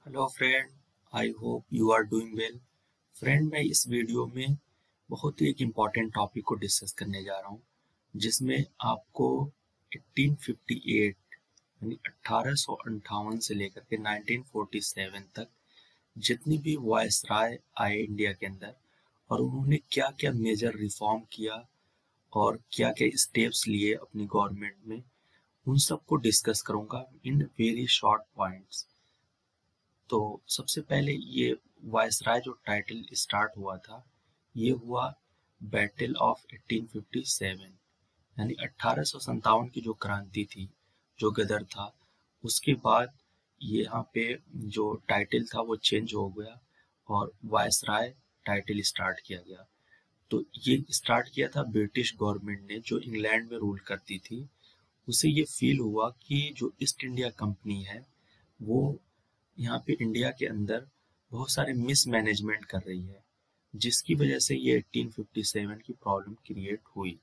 Hello friend, I hope you are doing well. Friend, मैं इस video में बहुत ही एक इम्पॉर्टेंट टॉपिक को डिस्कस करने जा रहा हूँ, जिसमें आपको 1858 यानी 1858 से लेकर के 1947 तक जितनी भी वायसराय आए इंडिया के अंदर और उन्होंने क्या क्या मेजर रिफॉर्म किया और क्या क्या स्टेप्स लिए अपनी गवर्नमेंट में, उन सबको डिस्कस करूँगा इन वेरी शॉर्ट पॉइंट्स। तो सबसे पहले ये वायसराय जो टाइटल स्टार्ट हुआ था, ये हुआ बैटल ऑफ 1857 यानी 1857 की जो क्रांति थी, जो गदर था, उसके बाद ये यहाँ पे जो टाइटल था वो चेंज हो गया और वायसराय टाइटल स्टार्ट किया गया। तो ये स्टार्ट किया था ब्रिटिश गवर्नमेंट ने, जो इंग्लैंड में रूल करती थी। उसे ये फील हुआ कि जो ईस्ट इंडिया कंपनी है वो यहाँ पे इंडिया के अंदर बहुत सारे मिसमैनेजमेंट कर रही है, जिसकी वजह से ये 1857 की प्रॉब्लम क्रिएट हुई।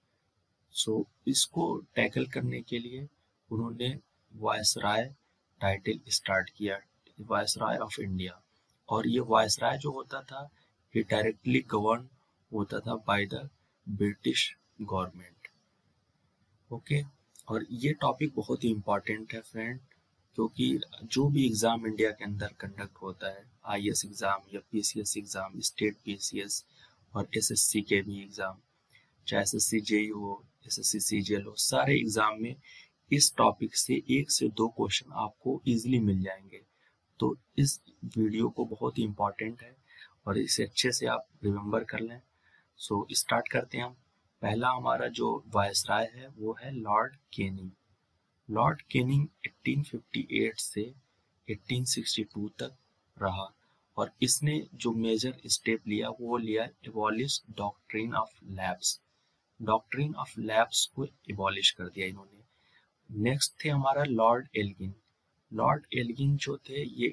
इसको टैकल करने के लिए उन्होंने वायसराय टाइटल स्टार्ट किया, वायसराय ऑफ इंडिया। और ये वायसराय जो होता था, ये डायरेक्टली गवर्न होता था by the British government. Okay, और ये टॉपिक बहुत ही इम्पॉर्टेंट है फ्रेंड, क्योंकि जो भी एग्ज़ाम इंडिया के अंदर कंडक्ट होता है, आईएएस एग्ज़ाम या पीसीएस एग्ज़ाम, स्टेट पीसीएस और एसएससी के भी एग्ज़ाम, चाहे एसएससी जेई हो, एसएससी सीजीएल हो, सारे एग्ज़ाम में इस टॉपिक से 1 से 2 क्वेश्चन आपको इजीली मिल जाएंगे। तो इस वीडियो को बहुत ही इम्पॉर्टेंट है और इसे अच्छे से आप रिमेंबर कर लें। स्टार्ट करते हैं हम। पहला हमारा जो वायसराय है वो है लॉर्ड कैनिंग। लॉर्ड कैनिंग 1858 से 1862 तक रहा और इसने जो मेजर स्टेप लिया वो लिया abolish doctrine of lapse. Doctrine of lapse को एबॉलिश कर दिया इन्होंने। नेक्स्ट थे हमारा लॉर्ड एल्गिन। लॉर्ड एल्गिन जो थे ये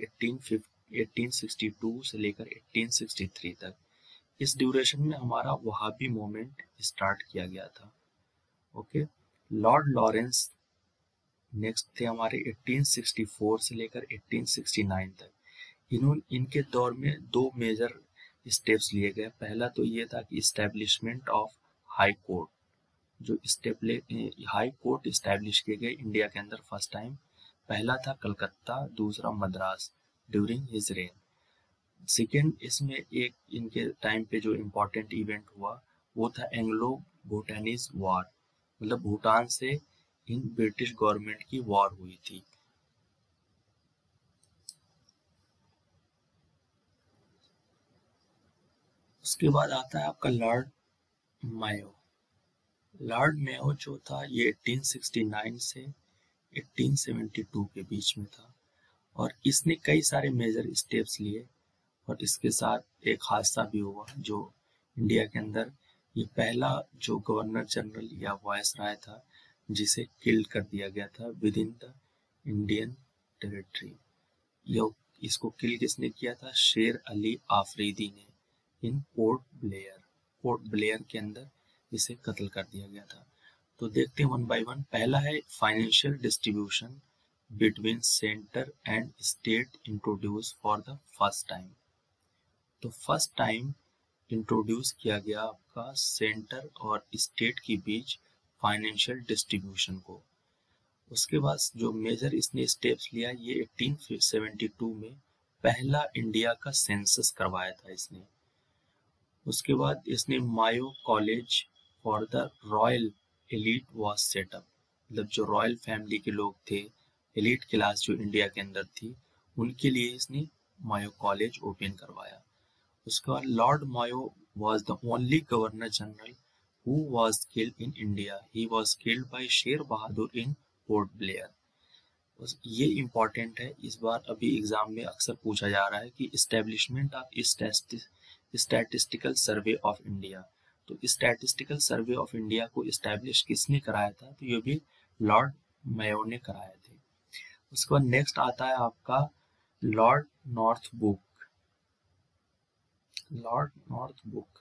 1862 से लेकर 1863 तक, इस ड्यूरेशन में हमारा वहाबी मूवमेंट स्टार्ट किया गया था। ओके, लॉर्ड लॉरेंस नेक्स्ट थे हमारे 1864 से लेकर 1869 तक। इनके दौर में 2 मेजर स्टेप्स लिए गए। पहला तो ये था कि इस्टेब्लिशमेंट ऑफ हाई कोर्ट, जो हाई कोर्ट इस्टेब्लिश किए गए इंडिया के अंदर फर्स्ट टाइम। पहला था कलकत्ता, दूसरा Madras during his reign. Second, इसमें एक इनके टाइम पे जो इम्पोर्टेंट इवेंट हुआ वो था एंग्लो भूटानीज वॉर, मतलब भूटान से इन ब्रिटिश गवर्नमेंट की वॉर हुई थी। उसके बाद आता है आपका लॉर्ड मायो। लॉर्ड मेयो जो था ये 1869 से 1872 के बीच में था और इसने कई सारे मेजर स्टेप्स लिए। और इसके साथ एक हादसा भी हुआ जो इंडिया के अंदर, ये पहला जो गवर्नर जनरल या वायसराय था जिसे किल कर दिया गया था within the Indian territory. इसको किल किसने किया था? शेर अली आफरीदी ने, इन पोर्ट ब्लेयर के अंदर इसे कत्ल कर दिया गया था। तो देखते हैं वन बाय वन। पहला है financial distribution between centre and state introduce for the first time. तो फर्स्ट टाइम इंट्रोड्यूस किया गया आपका सेंटर और स्टेट के बीच फाइनेंशियल डिस्ट्रीब्यूशन को। उसके बाद जो मेजर इसने स्टेप्स लिया, ये 1872 में पहला इंडिया का सेंसस करवाया था इसने। उसके बाद इसने Mayo college for the royal elite was set up, मतलब जो रॉयल फैमिली के लोग थे, एलिट क्लास जो इंडिया के अंदर थी, उनके लिए इसने मायो कॉलेज ओपन करवाया। उसके बाद lord Mayo was the only governor general who was killed in India. He was killed by Sher Bahadur in port Blair. बस ये इम्पॉर्टेंट है, इस बार अभी एग्जाम में अक्सर पूछा जा रहा है कि establishment of statistical survey of India. तो स्टैटिस्टिकल सर्वे ऑफ इंडिया को इस्टेब्लिश किसने कराया था? तो ये भी लॉर्ड मेयो ने कराए थे। उसके बाद नेक्स्ट आता है आपका लॉर्ड नॉर्थब्रुक। लॉर्ड नॉर्थब्रुक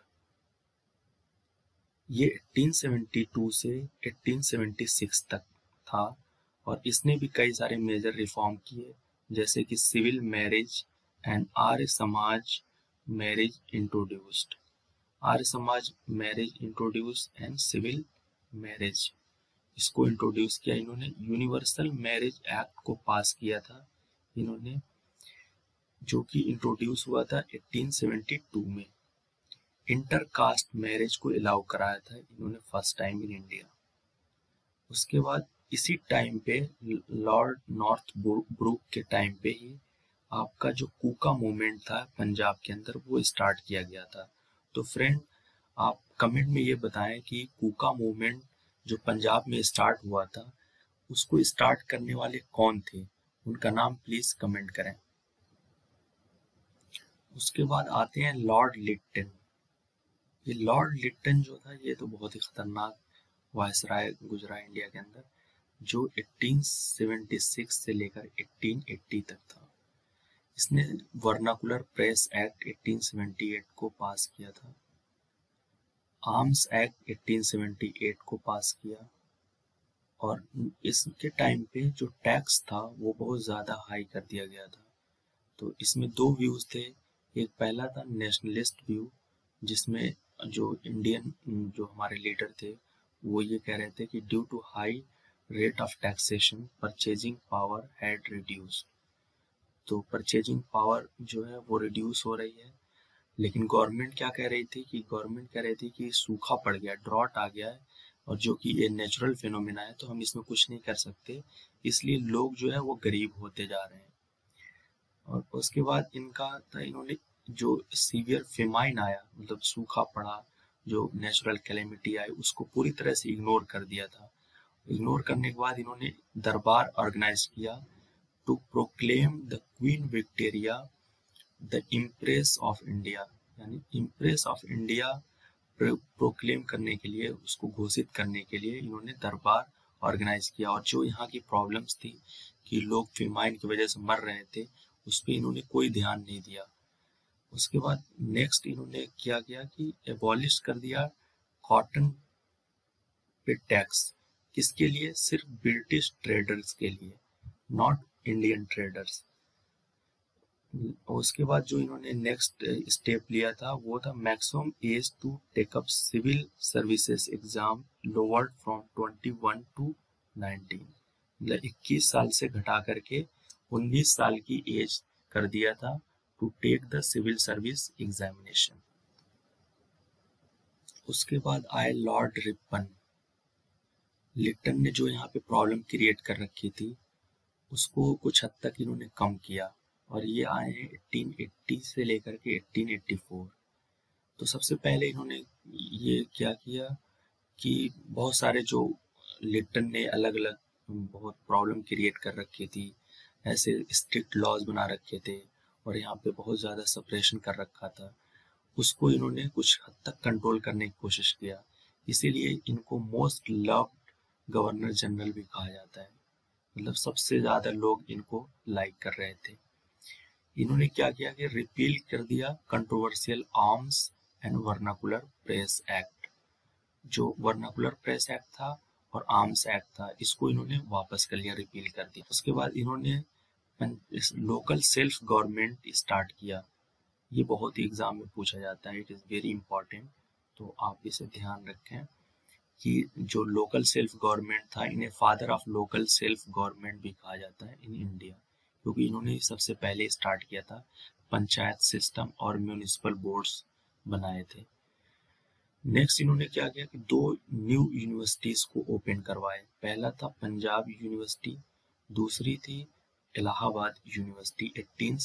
ये 1872 से 1876 तक था और इसने भी कई सारे मेजर रिफॉर्म किए। जैसे कि civil marriage and Arya Samaj marriage introduced, Arya Samaj marriage introduce and civil marriage, इसको इंट्रोड्यूस किया इन्होंने। यूनिवर्सल मैरिज एक्ट को पास किया था इन्होंने, जो कि इंट्रोड्यूस हुआ था 1872 में। इंटर कास्ट मैरिज को अलाउ कराया था इन्होंने फर्स्ट टाइम इन इंडिया। उसके बाद इसी टाइम पे लॉर्ड नॉर्थ ब्रुक के टाइम पे ही आपका जो कूका मूवमेंट था पंजाब के अंदर वो स्टार्ट किया गया था। तो फ्रेंड, आप कमेंट में ये बताएं कि कूका मूवमेंट जो पंजाब में स्टार्ट हुआ था उसको स्टार्ट करने वाले कौन थे, उनका नाम प्लीज कमेंट करें। उसके बाद आते हैं लॉर्ड लिट्टन। ये लॉर्ड लिट्टन जो था ये तो बहुत ही खतरनाक वायसराय गुजरा इंडिया के अंदर, जो 1876 से लेकर 1880 तक था। इसने वर्नाकुलर प्रेस एक्ट 1878 को पास किया था, आर्म्स एक्ट 1878 को पास किया, और इसके टाइम पे जो टैक्स था वो बहुत ज़्यादा हाई कर दिया गया था। तो इसमें दो व्यूज़ थे, एक पहला था नेशनलिस्ट व्यू, जिसमें जो इंडियन जो हमारे लीडर थे वो ये कह रहे थे कि due to high rate of taxation purchasing power had reduce, तो परचेजिंग पावर जो है वो रिड्यूस हो रही है। लेकिन गवर्नमेंट क्या कह रही थी कि गवर्नमेंट कह रही थी कि सूखा पड़ गया, ड्रॉट आ गया है, और जो कि ये नेचुरल फिनोमिना है तो हम इसमें कुछ नहीं कर सकते, इसलिए लोग जो है वो गरीब होते जा रहे हैं। और उसके बाद इनका था, इन्होंने जो सीवियर फेमाइन आया, मतलब सूखा पड़ा, जो नेचुरल कैलेमिटी आई, उसको पूरी तरह से इग्नोर कर दिया था। इग्नोर करने के बाद इन्होंने दरबार ऑर्गेनाइज किया to proclaim the queen Victoria the empress of India, यानी इम्प्रेस ऑफ इंडिया प्रोक्लेम करने के लिए, उसको घोषित करने के लिए इन्होंने दरबार ऑर्गेनाइज किया। और जो यहाँ की प्रॉब्लम्स थी कि लोग फेमाइन की वजह से मर रहे थे, उस पर इन्होंने कोई ध्यान नहीं दिया। उसके बाद नेक्स्ट इन्होंने क्या किया कि एबॉलिश कर दिया कॉटन पे टैक्स। किसके लिए? सिर्फ ब्रिटिश ट्रेडर्स के लिए, नॉट इंडियन ट्रेडर्स। उसके बाद जो इन्होंने नेक्स्ट स्टेप लिया था वो था maximum age to take up civil services exam lowered from 21 to 19, मतलब 21 साल से घटा करके 19 साल की एज कर दिया था to take the civil service examination. उसके बाद आए लॉर्ड रिपन। लिट्टन ने जो यहाँ पे प्रॉब्लम क्रिएट कर रखी थी उसको कुछ हद तक इन्होंने कम किया, और ये आए हैं 1880 से लेकर के 1884। तो सबसे पहले इन्होंने ये क्या किया कि बहुत सारे जो लिट्टन ने अलग अलग बहुत प्रॉब्लम क्रिएट कर रखी थी, ऐसे स्ट्रिक्ट लॉज बना रखे थे और यहाँ पे बहुत ज़्यादा सप्रेशन कर रखा था, उसको इन्होंने कुछ हद तक कंट्रोल करने की कोशिश किया। इसीलिए इनको मोस्ट लव्ड गवर्नर जनरल भी कहा जाता है, मतलब सबसे ज़्यादा लोग इनको लाइक कर रहे थे। इन्होंने क्या किया कि रिपील कर दिया controversial arms and vernacular press act. जो वर्नाकुलर प्रेस एक्ट था और आर्म्स एक्ट था, इसको इन्होंने वापस कर लिया, रिपील कर दिया। उसके बाद इन्होंने लोकल सेल्फ गवर्नमेंट स्टार्ट किया। ये बहुत ही एग्जाम में पूछा जाता है, इट इज़ वेरी इंपॉर्टेंट, तो आप इसे ध्यान रखें कि जो लोकल सेल्फ गवर्नमेंट था, इन्हें father of local self government भी कहा जाता है इन इंडिया, क्योंकि इन्होंने सबसे पहले स्टार्ट किया था, पंचायत सिस्टम और म्यूनिसिपल बोर्ड्स बनाए थे। नेक्स्ट इन्होंने क्या किया कि दो न्यू यूनिवर्सिटीज़ को ओपन करवाए। पहला था पंजाब यूनिवर्सिटी, दूसरी थी इलाहाबाद यूनिवर्सिटी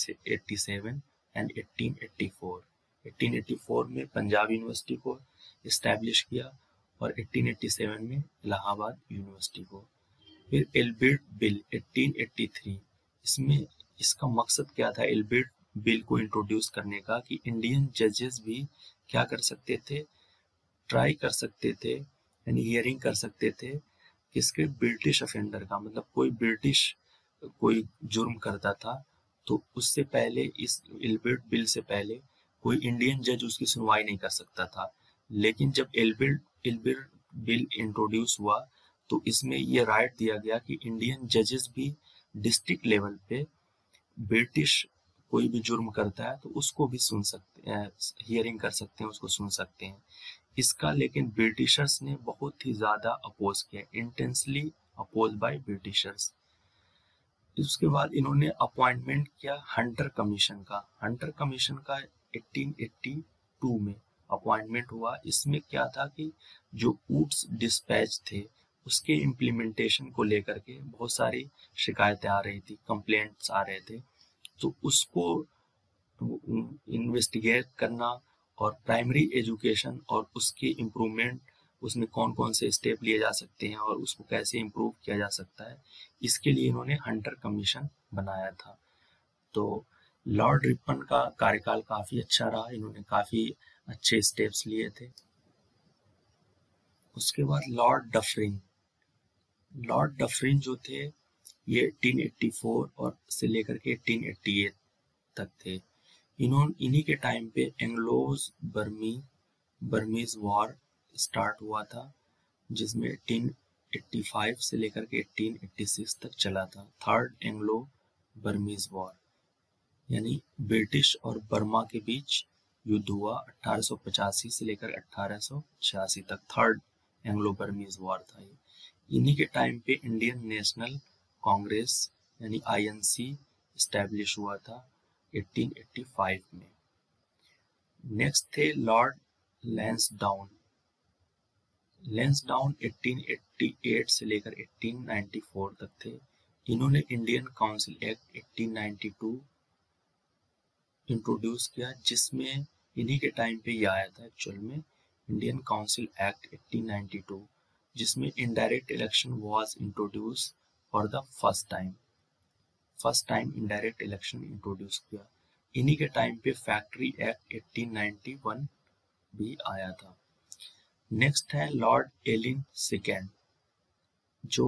1887 एंड 1884। 1884 में पंजाब यूनिवर्सिटी को इस्टेब्लिश किया और 1887 में इलाहाबाद यूनिवर्सिटी को। फिर एल्बर्ट बिल 1883, इसमें इसका मकसद क्या था एल्बर्ट बिल को इंट्रोड्यूस करने का, कि इंडियन जजेस भी क्या कर सकते थे, ट्राई कर सकते थे, यानी हियरिंग कर सकते थे किसके, ब्रिटिश अफेंडर का, मतलब कोई ब्रिटिश कोई जुर्म करता था तो उससे पहले, इस एल्बर्ट बिल से पहले कोई इंडियन जज उसकी सुनवाई नहीं कर सकता था। लेकिन जब एल्बर्ट बिल इंट्रोड्यूस हुआ तो इसमें ये राइट दिया गया कि इंडियन जजेस भी डिस्ट्रिक्ट लेवल पे ब्रिटिश कोई भी जुर्म करता है तो उसको भी सुन सकते हैं, हियरिंग कर सकते हैं, उसको सुन सकते हैं। इसका लेकिन ब्रिटिशर्स ने बहुत ही ज़्यादा अपोज किया, इंटेंसली अपोज बाय ब्रिटिशर्स। उसके बाद इन्होंने अपॉइंटमेंट किया हंटर कमीशन का। हंटर कमीशन का 1882 में अपॉइंटमेंट हुआ। इसमें क्या था कि जो ऊट्स डिस्पैच थे उसके इम्प्लीमेंटेशन को लेकर के बहुत सारी शिकायतें आ रही थी, कंप्लेंट्स आ रहे थे, तो उसको इन्वेस्टिगेट करना और प्राइमरी एजुकेशन और उसकी इम्प्रूवमेंट, उसमें कौन कौन से स्टेप लिए जा सकते हैं और उसको कैसे इम्प्रूव किया जा सकता है, इसके लिए इन्होंने हंटर कमीशन बनाया था। तो लॉर्ड रिपन का कार्यकाल काफ़ी अच्छा रहा, इन्होंने काफ़ी अच्छे स्टेप्स लिए थे। उसके बाद लॉर्ड डफरिन। लॉर्ड डफरिन जो थे ये 1884 और से लेकर के 1888 तक थे। इन्हीं के टाइम पे एंग्लोज बर्मीज वॉर स्टार्ट हुआ था, जिसमें 1885 से लेकर के 1886 तक चला था। थर्ड एंग्लो बर्मीज वॉर, यानी ब्रिटिश और बर्मा के बीच युद्ध हुआ 1885 से लेकर 1886 तक। थर्ड एंग्लो बर्मीज वॉर था ये। इन्हीं के टाइम पे इंडियन नेशनल कांग्रेस यानी INC इस्टेब्लिश हुआ था 1885 में। नेक्स्ट थे लॉर्ड लैंसडाउन। लैंसडाउन 1888 से लेकर 1894 तक थे। इन्होंने इंडियन काउंसिल एक्ट 1892 इंट्रोड्यूस किया, जिसमें इन्हीं के टाइम पे ये आया था एक्चुअल में इंडियन काउंसिल एक्ट 1892, जिसमें indirect election was introduce for the first time indirect election introduce किया। इन्हीं के टाइम पे फैक्ट्री एक्ट 1891 भी आया था। नेक्स्ट है लॉर्ड एलिन सेकेंड, जो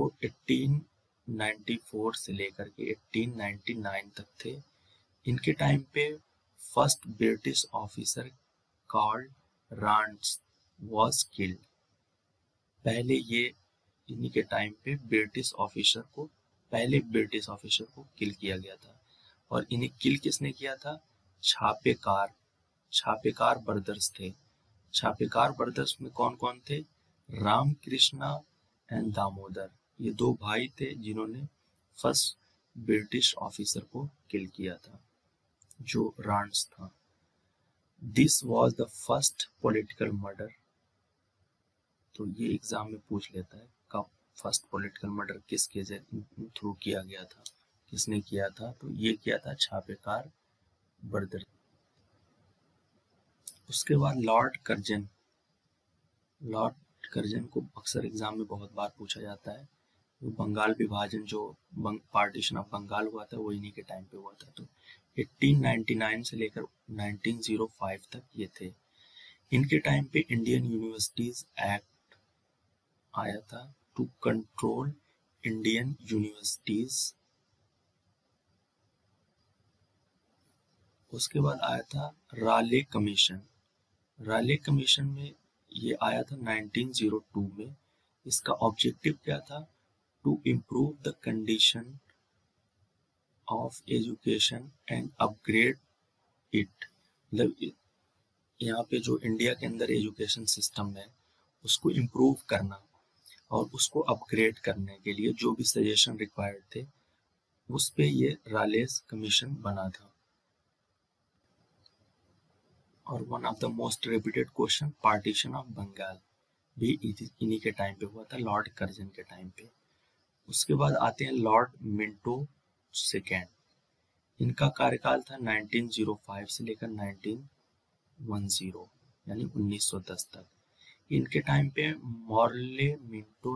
1894 से लेकर के 1899 तक थे। इनके टाइम पे first British officer Carl Rands was killed. पहले ये इन्हीं के टाइम पे पहले ब्रिटिश ऑफिसर को किल किया गया था। और इन्हें किल किसने किया था? छापेकार ब्रदर्स थे। छापेकार ब्रदर्स में कौन कौन थे? राम कृष्णा एंड दामोदर, ये दो भाई थे जिन्होंने फर्स्ट ब्रिटिश ऑफिसर को किल किया था, जो रांड्स था। This was the first political murder. तो ये एग्जाम में पूछ लेता है कब फर्स्ट पॉलिटिकल मर्डर किसके थ्रू किया गया था, किसने किया था? तो ये किया था छापेकार ब्रदर। उसके बाद लॉर्ड कर्जन को अक्सर एग्जाम में बहुत बार पूछा जाता है। वो बंगाल विभाजन, जो पार्टीशन ऑफ बंगाल हुआ था, वो इन्हीं के टाइम पे हुआ था। तो 1899 से लेकर 1905 तक ये थे। इनके टाइम पे इंडियन यूनिवर्सिटीज एक्ट आया था टू कंट्रोल इंडियन यूनिवर्सिटीज। उसके बाद आया था राले कमीशन। राले कमीशन में ये आया था 1902 में। इसका ऑब्जेक्टिव क्या था? To improve the condition of education and upgrade it. मतलब यहाँ पे जो इंडिया के अंदर एजुकेशन सिस्टम है उसको इम्प्रूव करना और उसको अपग्रेड करने के लिए जो भी सजेशन रिक्वायर्ड थे, उस पे ये रालेस कमीशन बना था। और one of the most repeated question, partition of Bengal, भी इन्हीं के टाइम पे हुआ था, लॉर्ड कर्जन के टाइम पे। उसके बाद आते हैं लॉर्ड मिंटो सेकेंड। इनका कार्यकाल था 1905 से लेकर 1910 यानी 1910 तक। इनके टाइम पे मॉर्ले मिंटो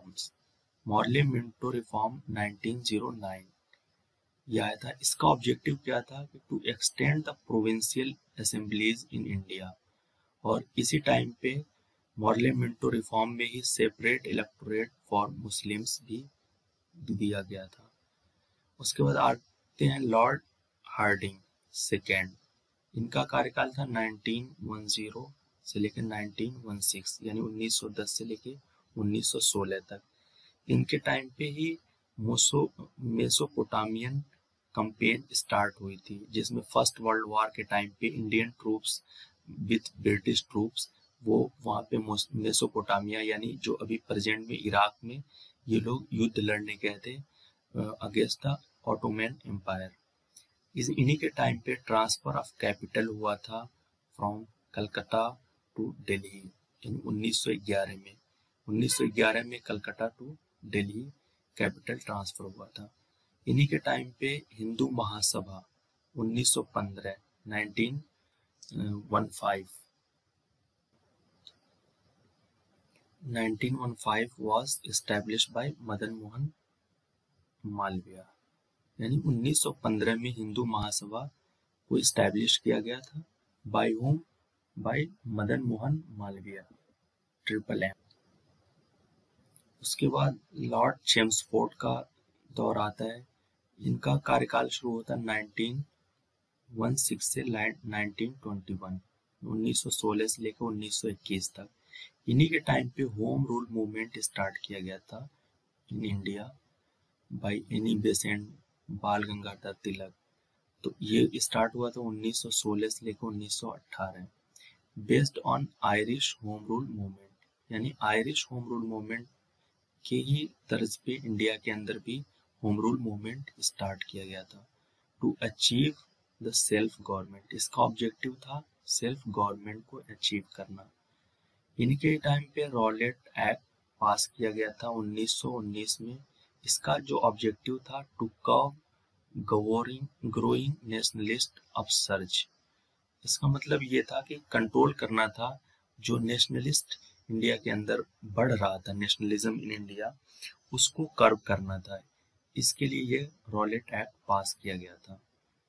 रिफॉर्म 1909 ये आया था। इसका ऑब्जेक्टिव क्या था कि to extend the provincial assemblies in India. और इसी टाइम पे मॉर्ले मिंटो रिफॉर्म में ही सेपरेट इलेक्टोरेट फॉर मुस्लिम्स भी दिया गया था। उसके बाद आते हैं लॉर्ड हार्डिंग सेकेंड। इनका कार्यकाल था 1910 से लेकर 1916 यानी 1910 से लेकर 1916 तक। इनके टाइम पे ही मेसोपोटामियन कंपेन स्टार्ट हुई थी, जिसमें फर्स्ट वर्ल्ड वॉर के टाइम पे Indian troops with British troops वो वहाँ पे मेसोपोटामिया यानी जो अभी प्रेजेंट में इराक में ये लोग युद्ध लड़ने गए थे अगेंस्ट द ऑटोमन एम्पायर। इन्हीं के टाइम पे ट्रांसफर ऑफ कैपिटल हुआ था फ्रॉम कलकत्ता टू दिल्ली, यानी 1911 में 1911 में Calcutta to Delhi capital transfer हुआ था। इन्हीं के टाइम पे Hindu Mahasabha 1915 1915 was established by Madan Mohan Malviya, यानी 1915 में हिंदू महासभा को इस्टेब्लिश किया गया था। By whom? By Madan Mohan Malviya, triple M. उसके बाद लॉर्ड चेम्सफोर्ड का दौर आता है। इनका कार्यकाल शुरू होता है 1916 से 1921, 1916 से लेकर 1921 तक। इन्हीं के टाइम पे होम रूल मूवमेंट स्टार्ट किया गया था in India by Annie Besant, Bal Gangadhar तिलक। तो ये स्टार्ट हुआ था 1916 से लेकर 1918, based on Irish home rule movement, यानी आयरिश होम रूल मूवमेंट के ही तर्ज पे इंडिया के अंदर भी होम रूल मूवमेंट स्टार्ट किया गया था to achieve the self government. इसका ऑब्जेक्टिव था सेल्फ गवर्नमेंट को अचीव करना। इनके टाइम पे रॉलेट एक्ट पास किया गया था 1919 में। इसका जो ऑब्जेक्टिव था to curb growing nationalist upsurge. इसका मतलब ये था कि कंट्रोल करना था जो नेशनलिस्ट इंडिया के अंदर बढ़ रहा था, नेशनलिज्म इन इंडिया, उसको कर्ब करना था। इसके लिए ये रॉलेट एक्ट पास किया गया था।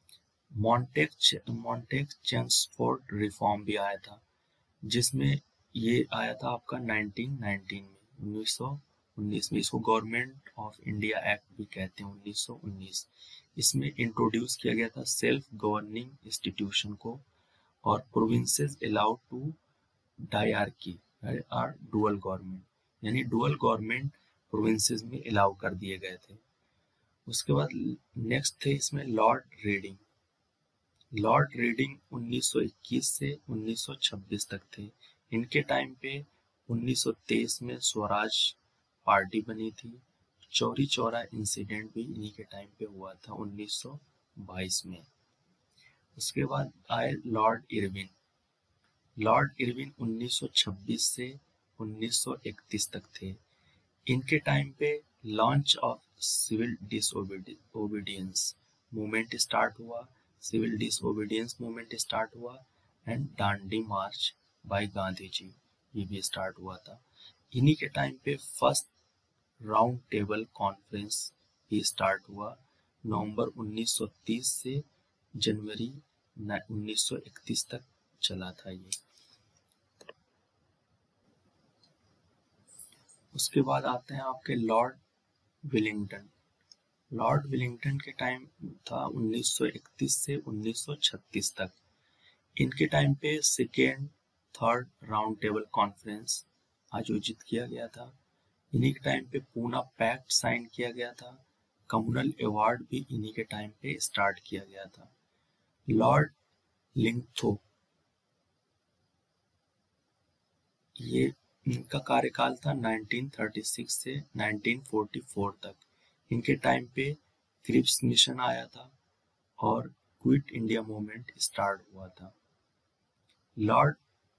मॉन्टेग चेम्सफोर्ड रिफॉर्म भी आया था, जिसमें ये आया था आपका 1919 में, 1919 में। इसको गवर्नमेंट ऑफ इंडिया एक्ट भी कहते हैं, 1919। इसमें इंट्रोड्यूस किया गया था सेल्फ गवर्निंग इंस्टीट्यूशन को, और प्रोविंसेस अलाउड टू डायरकी और डुअल गवर्नमेंट, यानी डुअल गवर्नमेंट प्रोविंसेस में अलाउ कर दिए गए थे। उसके बाद नेक्स्ट थे इसमें लॉर्ड रेडिंग। लॉर्ड रेडिंग 1921 से 1926 तक थे। इनके टाइम पे 1923 में स्वराज पार्टी बनी थी। चौरी चौरा इंसिडेंट भी इन्हीं के टाइम पे हुआ था 1922 में। उसके बाद आए लॉर्ड इरविन। लॉर्ड इरविन 1926 से 1931 तक थे। इनके टाइम पे launch of civil disobedience movement start हुआ, सिविल डिसओबीडियंस मूवमेंट स्टार्ट हुआ, and Dandi march by Gandhi ji ये भी स्टार्ट हुआ था। इन्हीं के टाइम पे फर्स्ट राउंड टेबल कॉन्फ्रेंस भी स्टार्ट हुआ नवंबर 1930 से जनवरी 1931 तक चला था ये। उसके बाद आते हैं आपके लॉर्ड विलिंगटन। लॉर्ड विलिंगटन के टाइम था 1931 से 1936 तक। इनके टाइम पे second third round table conference आयोजित किया गया था। इन्हीं के टाइम पे पूना पैक्ट साइन किया गया था। कम्युनल अवार्ड भी इन्हीं के टाइम पे स्टार्ट किया गया था। लॉर्ड लिंगथो, ये इनका कार्यकाल था 1936 से 1944 तक। इनके टाइम पे क्रिप्स मिशन आया था और क्विट इंडिया मूवमेंट स्टार्ट हुआ था। लॉर्ड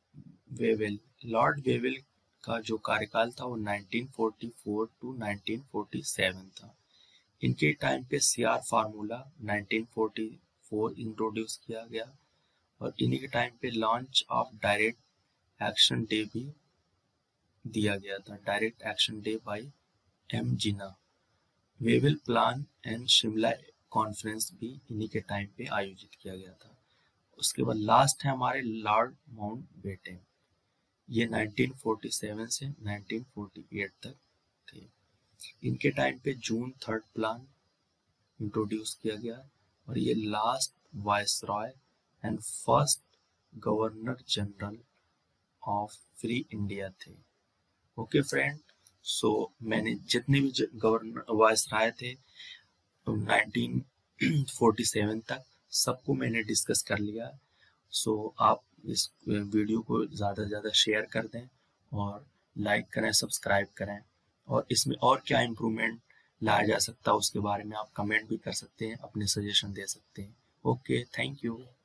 वेवेल का जो कार्यकाल था वो 1944 टू 1947 था। इनके टाइम पे सीआर फार्मूला 1944 इंट्रोड्यूस किया गया, और इन्हीं के टाइम पे launch of direct action day भी दिया गया था, direct action day by M Jinnah. Wavell plan and Shimla conference भी इन्हीं के टाइम पे आयोजित किया गया था। उसके बाद लास्ट है हमारे लॉर्ड माउंटबेटन। ये 1947 से 1948 तक थे। इनके टाइम पे जून 3 प्लान इंट्रोड्यूस किया गया, और ये last viceroy and first governor general of free India थे। ओके फ्रेंड, सो मैंने जितने भी गवर्नर वायसराय थे 19 47 तक सबको मैंने डिस्कस कर लिया। सो आप इस वीडियो को ज़्यादा से ज़्यादा शेयर कर दें और लाइक करें, सब्सक्राइब करें, और इसमें और क्या इम्प्रूवमेंट लाया जा सकता है उसके बारे में आप कमेंट भी कर सकते हैं, अपने सजेशन दे सकते हैं। Okay, thank you.